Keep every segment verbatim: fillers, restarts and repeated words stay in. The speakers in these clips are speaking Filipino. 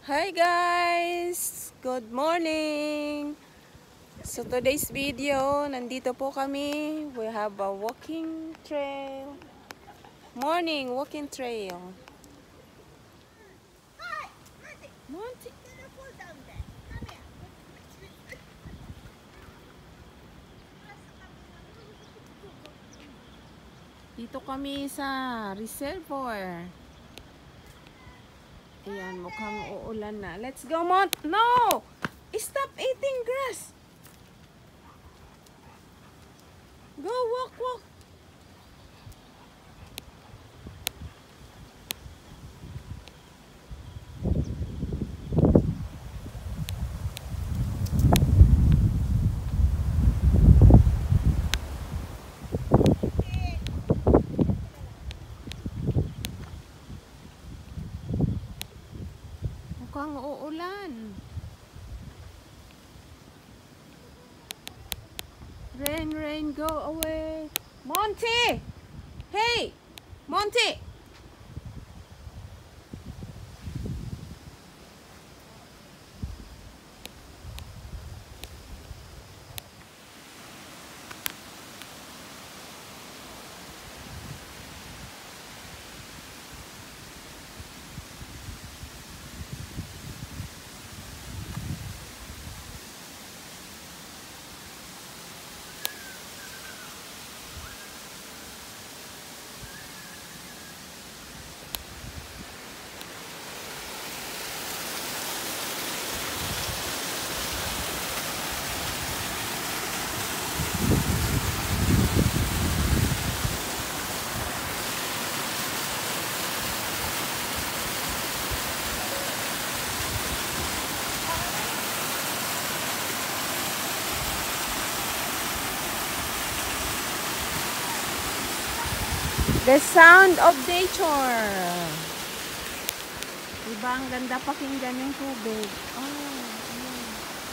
Hi guys! Good morning! So today's video, nandito po kami. We have a walking trail. Morning walking trail. Monty. Dito kami sa reservoir. Ayan, mukhang uulan na. Let's go, Mont! No! Stop eating grass! Go, walk, walk! Mukhang uulan. Rain, rain, go away. Monty! Hey! Monty! The sound of nature. Diba ang ganda pakinggan ng tubig. Oh, ayan.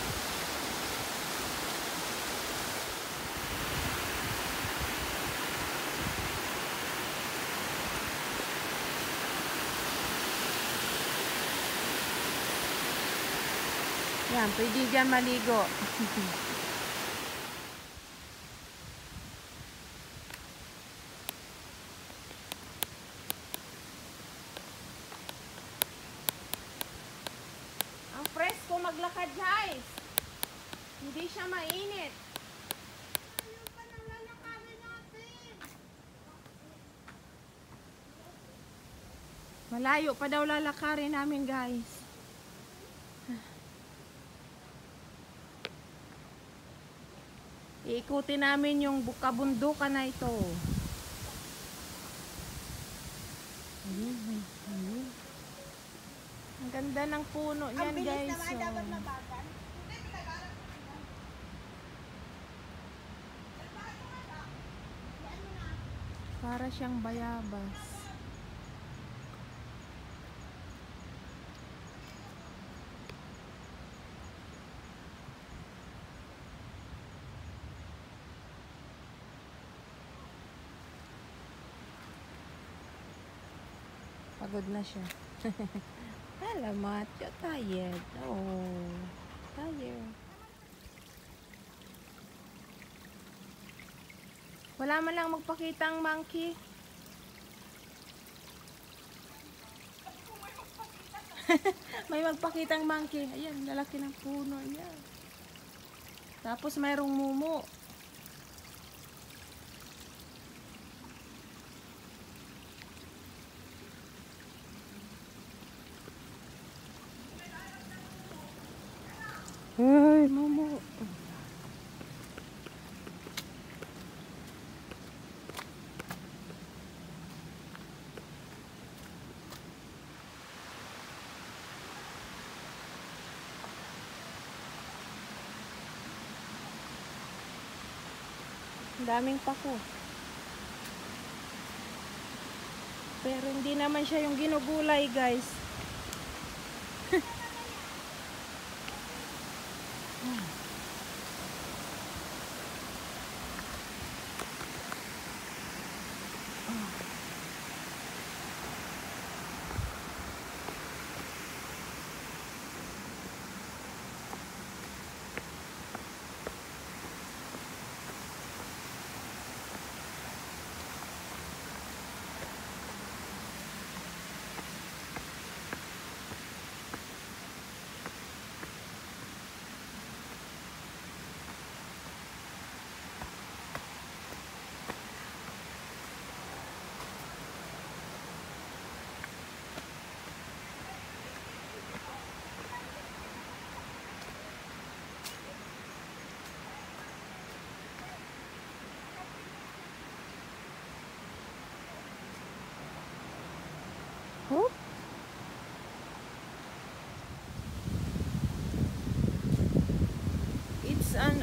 Yan, pwede dyan maligo. Presko maglakad guys. Hindi siya mainit. Malayo pa daw lalakarin namin guys. Iikutin namin yung kabundukan na ito. Ang ganda ng puno niyan guys. So, para siyang bayabas. Pagod na siya. Alamat, you're tired. Oh, tired. Wala man lang magpakitang monkey. May magpakitang monkey. Ayan, lalaki ng puno niya. Tapos mayroong mumo. Ay, mumu. Ang daming pako. Pero hindi naman siya yung ginugulay, guys.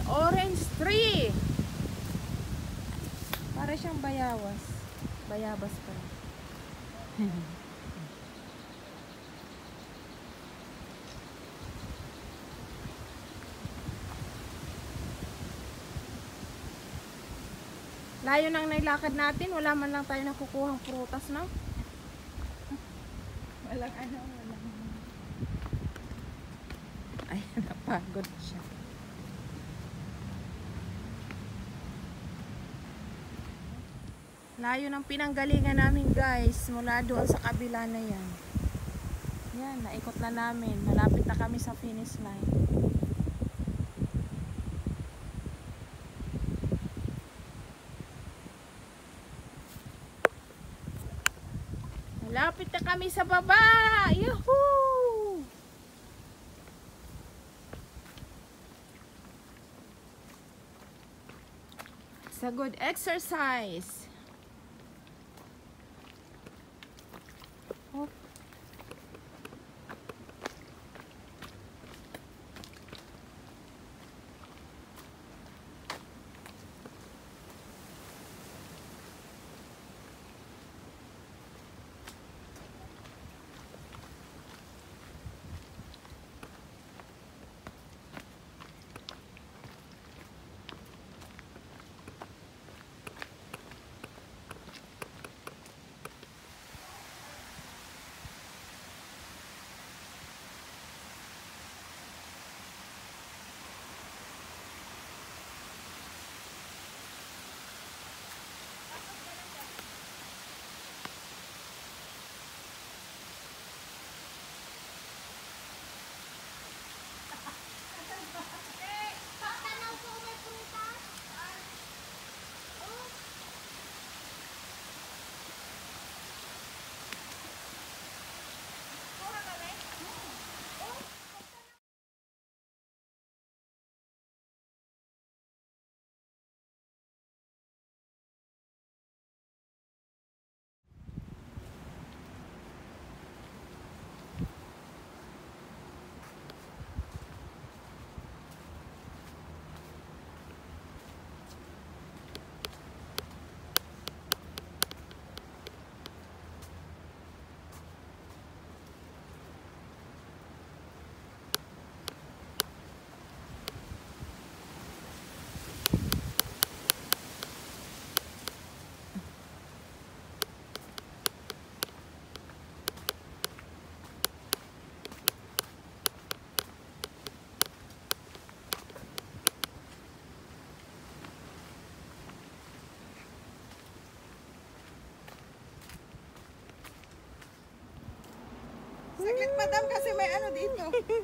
Orange tree. Para siyang bayawas. Bayabas pa. Layo nang nailakad natin. Wala man lang tayo nakukuhang prutas, no? Walang ano, walang... Ay, napagod siya. Layo ng pinanggalingan namin, guys. Mula doon sa kabila na yan. Yan, naikot na namin. Malapit na kami sa finish line. Malapit na kami sa baba! Yahoo! It's a good exercise. Oh. Saglit, madam, kasi may ano dito.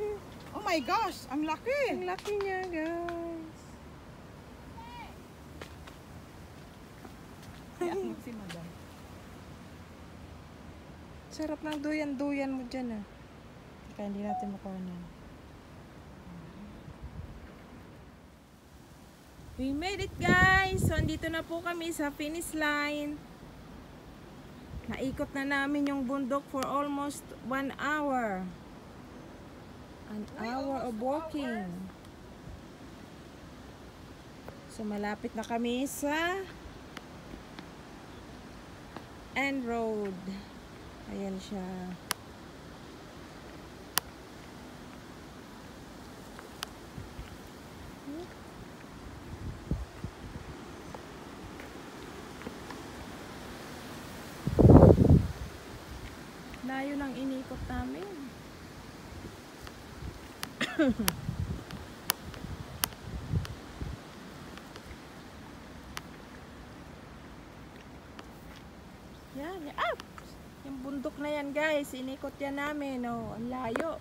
Oh my gosh, ang laki. Ang laki niya, guys. Kaya mo si madam. Sarap ng duyan-duyan mo dyan, ah. Kaya hindi natin makuha na. We made it, guys. So, andito na po kami sa finish line. Naikot na namin yung bundok for almost one hour. An hour of walking. So, malapit na kami sa end road. Ayan siya. Layo lang inikot namin. Yan, yan. Ah! Yung bundok na yan, guys. Inikot yan namin. Oh, ang layo.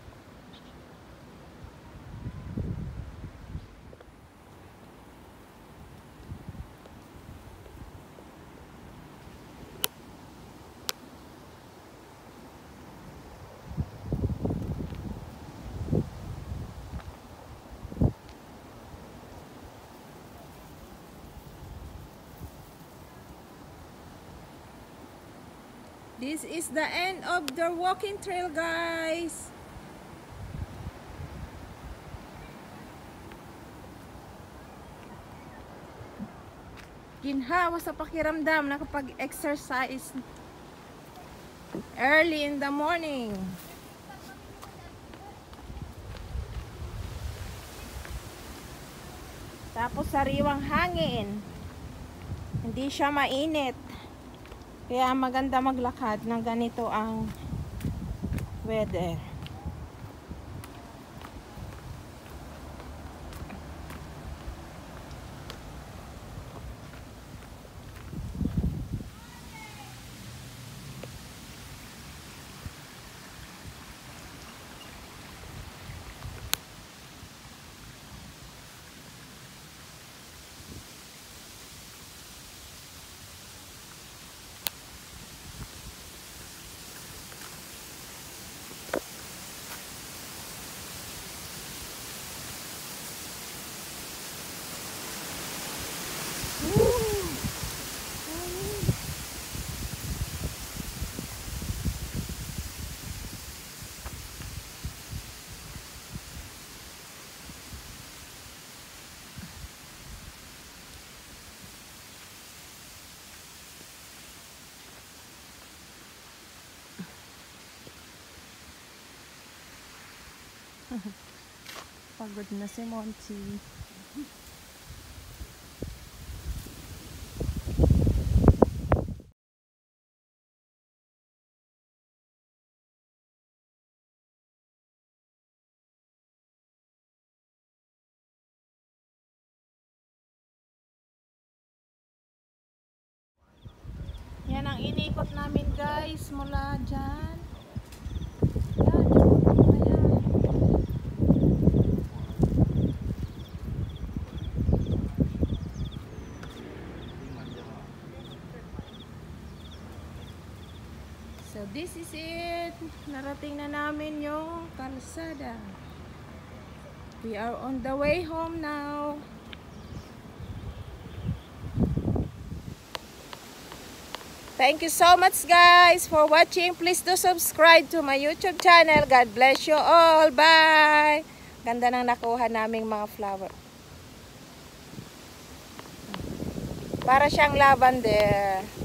This is the end of the walking trail, guys. ginhawa sa pakiramdam nakapag-exercise early in the morning. Tapos sariwang hangin. Hindi siya mainit. Kaya maganda maglakad ng ganito ang weather. Pagod na si Monty. Yan ang inikot namin guys mula dyan. Yan, ayan. So this is it. Narating na namin yung kalsada. We are on the way home now. Thank you so much guys for watching. Please do subscribe to my YouTube channel. God bless you all. Bye. Ganda ng nakuha naming mga flower. Para siyang lavender.